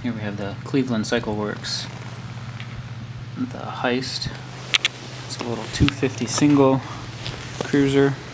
Here we have the Cleveland CycleWerks, the Heist. It's a little 250 single cruiser.